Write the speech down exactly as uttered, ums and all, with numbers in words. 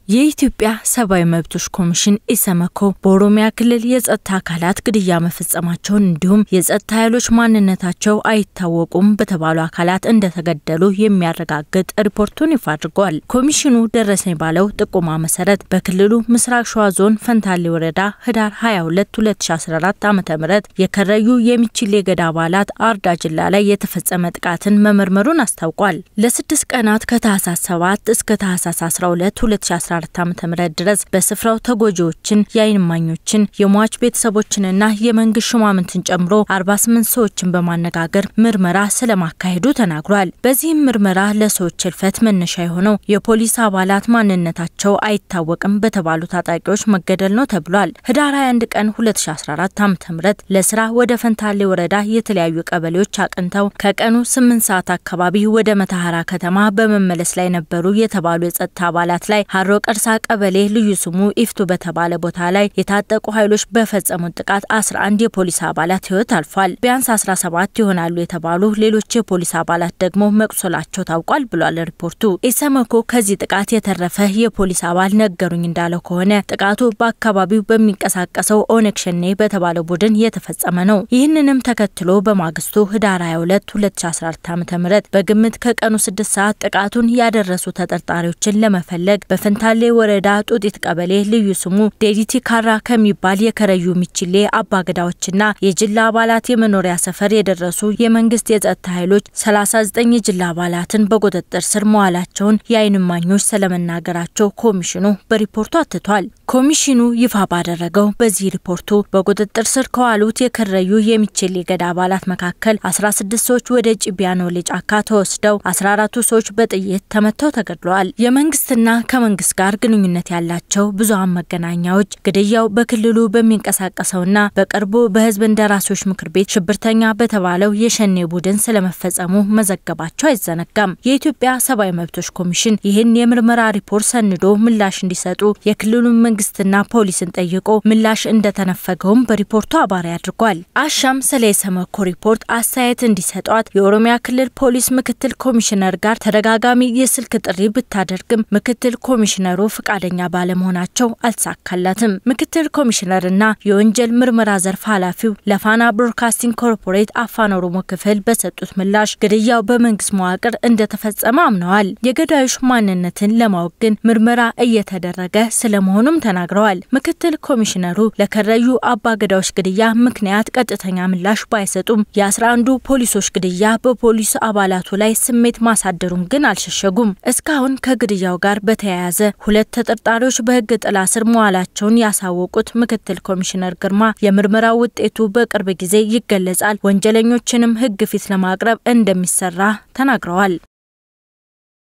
የኢትዮጵያ ሰብአዊ መብቶች ኮሚሽን ኢሰመኮ በኦሮሚያ ክልል የጸጥታ አካላት ግድያ መፈጸማቸውን እንዲሁም የጸጥታ ኃይሎች ማንነታቸው አይታወቁም በተባሉ አካላት እንደተገደሉ የሚያረጋግጥ ሪፖርቱን ይፋ አድርጓል። ኮሚሽኑ ደረሰኝ ባለው ጥቆማ መሰረት በክልሉ ምስራቅ ሸዋ ዞን ፈንታሌ ወረዳ ህዳር ሃያ ሁለት ሁለት ሺህ አስራ አራት ዓ.ም የከረዩ የሚችል የገዳ አባላት አርዳ ጅላ ላይ የተፈጸመ ጥቃትን መመርመሩን አስታውቋል። ለስድስት ቀናት ከታህሳስ ሰባት እስከ ታህሳስ አስራ ሁለት ሁለት ሺህ አስራ አራት ዓመተ ምህረት ድረስ በስፍራው ተጎጂዎችን ያይንማኞችን የሟች ቤተሰቦችንና የመንግስት ሹማምንትን ጨምሮ አርባ ስምንት ሰዎችን በማነጋገር ምርመራ ስለማካሄዱ ተናግሯል። በዚህ ምርመራ ለሰዎች ህልፈት መነሻ የሆነው የፖሊስ አባላት ማንነታቸው አይታወቅም በተባሉ ታጣቂዎች መገደል ነው ተብሏል። ህዳር ሃያ አንድ ቀን ሁለት ሺህ አስራ አራት ዓመተ ምህረት ለስራ ወደ ፈንታሌ ወረዳ የተለያዩ ቀበሌዎች አቅንተው ከቀኑ ስምንት ሰዓት አካባቢ ወደ መታሃራ ከተማ በመመለስ ላይ ነበሩ የተባሉ የጸጥታ አባላት ላይ ሀሮ ቀርሳ ቀበሌ ልዩ ስሙ ኢፍቱ በተባለ ቦታ ላይ የታጠቁ ኃይሎች በፈጸሙት ጥቃት አስራ አንድ የፖሊስ አባላት ህይወት አልፏል። ቢያንስ አስራ ሰባት ይሆናሉ የተባሉ ሌሎች የፖሊስ አባላት ደግሞ መቁሰላቸው ታውቋል ብሏል ሪፖርቱ። ኢሰመኮ ከዚህ ጥቃት የተረፈ የፖሊስ አባል ነገሩኝ እንዳለው ከሆነ ጥቃቱ በአካባቢው በሚንቀሳቀሰው ኦነግ ሸኔ በተባለው ቡድን የተፈጸመ ነው። ይህንንም ተከትሎ በማግስቱ ህዳር ሃያ ሁለት ሁለት ሺህ አስራ አራት ዓ.ም በግምት ከቀኑ ስድስት ሰዓት ጥቃቱን ያደረሱ ተጠርጣሪዎችን ለመፈለግ በፈንታሌ ወረዳ ጡጢት ቀበሌ ልዩ ስሙ ዴዲቲ ካራ ከሚባል የከረዩ ሚችሌ አባገዳዎችና የጅላ አባላት የመኖሪያ ሰፈር የደረሱ የመንግስት የጸጥታ ኃይሎች ሰላሳ ዘጠኝ የጅላ አባላትን በቁጥጥር ስር መዋላቸውን ያይንማኞች ስለመናገራቸው ኮሚሽኑ በሪፖርቱ አትቷል። ኮሚሽኑ ይፋ ባደረገው በዚህ ሪፖርቱ በቁጥጥር ስር ከዋሉት የከረዩ የሚችሌ ገዳ አባላት መካከል አስራ ስድስት ሰዎች ወደ ጭቢያኖ ለጫካ ተወስደው አስራ አራት ሰዎች በጥይት ተመተው ተገድለዋል። የመንግስትና ከመንግስት ጋር ግንኙነት ያላቸው ብዙሃን መገናኛዎች ግድያው በክልሉ በሚንቀሳቀሰውና በቅርቡ በህዝብ እንደራሴዎች ምክር ቤት ሽብርተኛ በተባለው የሸኔ ቡድን ስለመፈጸሙ መዘገባቸው አይዘነጋም። የኢትዮጵያ ሰብአዊ መብቶች ኮሚሽን ይህን የምርመራ ሪፖርት ሰንዶ ምላሽ እንዲሰጡ የክልሉ መንግስትና ፖሊስን ጠይቆ ምላሽ እንደተነፈገውም በሪፖርቱ አባሪ አድርጓል። አሻም ስለ ኢሰመኮ ሪፖርት አስተያየት እንዲሰጧት የኦሮሚያ ክልል ፖሊስ ምክትል ኮሚሽነር ጋር ተደጋጋሚ የስልክ ጥሪ ብታደርግም ምክትል ኮሚሽነሩ ፍቃደኛ ባለመሆናቸው አልተሳካላትም። ምክትል ኮሚሽነርና የወንጀል ምርመራ ዘርፍ ኃላፊው ለፋና ብሮድካስቲንግ ኮርፖሬት አፋን ኦሮሞ ክፍል በሰጡት ምላሽ ግድያው በመንግስት መዋቅር እንደተፈጸመ አምነዋል። የገዳዮች ማንነትን ለማወቅ ግን ምርመራ እየተደረገ ስለመሆኑም ተናግረዋል። ምክትል ኮሚሽነሩ ለከረዩ አባገዳዎች ግድያ ምክንያት ቀጥተኛ ምላሽ ባይሰጡም የአስራ አንዱ ፖሊሶች ግድያ በፖሊስ አባላቱ ላይ ስሜት ማሳደሩን ግን አልሸሸጉም። እስካሁን ከግድያው ጋር በተያያዘ ሁለት ተጠርጣሪዎች በህግ ጥላ ስር መዋላቸውን ያሳወቁት ምክትል ኮሚሽነር ግርማ የምርመራው ውጤቱ በቅርብ ጊዜ ይገለጻል፣ ወንጀለኞችንም ህግ ፊት ለማቅረብ እንደሚሰራ ተናግረዋል።